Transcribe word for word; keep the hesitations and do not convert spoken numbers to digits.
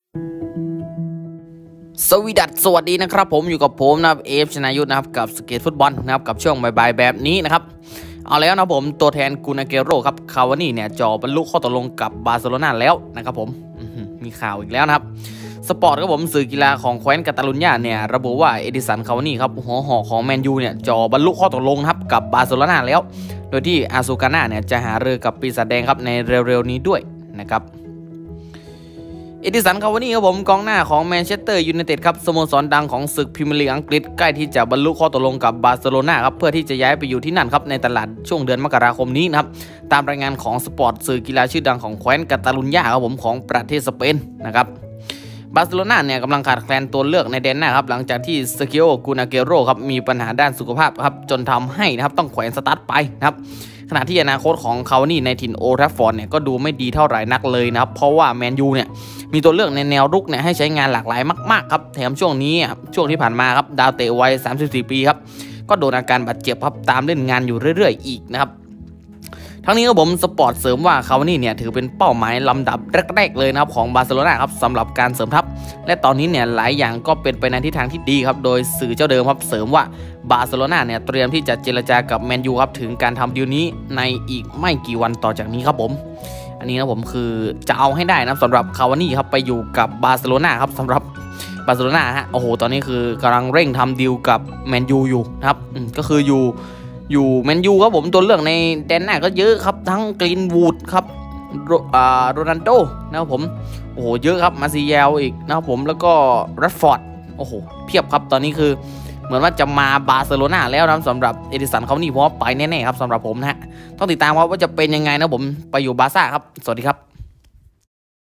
สวีดัสสวัสดีนะครับผมอยู่กับผมนะครับเอฟชนายุทธนะครับกับสเก็ตฟุตบอลนะครับกับช่วงบ่ายๆแบบนี้นะครับเอาแล้วนะผมตัวแทนกูนาเกโร่ครับคาวานี่เนี่ยจ่อบรรลุข้อตกลงกับบาร์เซโลนาแล้วนะครับผมมีข่าวอีกแล้วนะครับสปอร์ตครับผมสื่อกีฬาของแคว้นกาตาลุญญาเนี่ยระบุว่าเอดิสันคาวานี่ครับหัวหอกของแมนยูเนี่ยจ่อบรรลุข้อตกลงครับกับบาร์เซโลนาแล้วโดยที่อาซูกาน่าเนี่ยจะหารือกับปีศาจแดงครับในเร็วๆนี้ด้วยนะครับเอดิสันคาวานี่ครับผมกองหน้าของแมนเชสเตอร์ยูไนเต็ดครับสโมสรดังของศึกพรีเมียร์ลีกอังกฤษใกล้ที่จะบรรลุข้อตกลงกับบาร์เซโลนาครับเพื่อที่จะย้ายไปอยู่ที่นั่นครับในตลาดช่วงเดือนมกราคมนี้นะครับตามรายงานของสปอร์ตสื่อกีฬาชื่อดังของแคว้นกาตาลุญญาครับผมของประเทศสเปนนะครับบาร์เซโลนาเนี่ยกำลังขาดแคลนตัวเลือกในแดนหน้าครับหลังจากที่เซอร์กิโอ กูนาเกโร่ครับมีปัญหาด้านสุขภาพครับจนทำให้นะครับต้องแขวนสตาร์ทไปนะครับขณะที่อนาคตของคาวานี่ในถิ่นโอลด์แทราฟฟอร์ดเนี่ยก็ดูไม่ดีเท่าไหร่นักเลยนะครับเพราะว่าแมนยูเนี่ยมีตัวเลือกในแนวรุกเนี่ยให้ใช้งานหลากหลายมากๆครับแถมช่วงนี้ช่วงที่ผ่านมาครับดาวเตะวัยสามสิบสี่ปีครับก็โดนอาการบาดเจ็บครับตามเล่นงานอยู่เรื่อยๆอีกนะครับทั้งนี้ครับผมสปอร์ตเสริมว่าคาวานี่เนี่ยถือเป็นเป้าหมายลำดับแรกๆเลยนะครับของบาร์เซโลนาครับสำหรับการเสริมทัพและตอนนี้เนี่ยหลายอย่างก็เป็นไปในทิศทางที่ดีครับโดยสื่อเจ้าเดิมครับเสริมว่าบาร์เซโลนาเนี่ยเตรียมที่จะเจรจากับแมนยูครับถึงการทำดีลนี้ในอีกไม่กี่วันต่อจากนี้ครับผมอันนี้นะผมคือจะเอาให้ได้นะสำหรับคาวานี่ครับไปอยู่กับบาร์เซโลนาครับสำหรับบาร์เซโลนาฮะโอ้โหตอนนี้คือกำลังเร่งทำดีลกับแมนยูอยู่นะครับก็คืออยู่อยู่แมนยูครับผมตัวเลือกในแดนหน้าก็เยอะครับทั้งกรีนวูดครับโรนัลโดนะครับผมโอ้โหเยอะครับมาซิเยลอีกนะครับผมแล้วก็แรชฟอร์ดโอ้โหเพียบครับตอนนี้คือเหมือนว่าจะมาบาร์เซโลนาแล้วนะสำหรับเอดิสันเขานี่เพราะว่าไปแน่ๆครับสำหรับผมนะฮะต้องติดตามว่าจะเป็นยังไงนะผมไปอยู่บาร์ซ่าครับสวัสดีครับ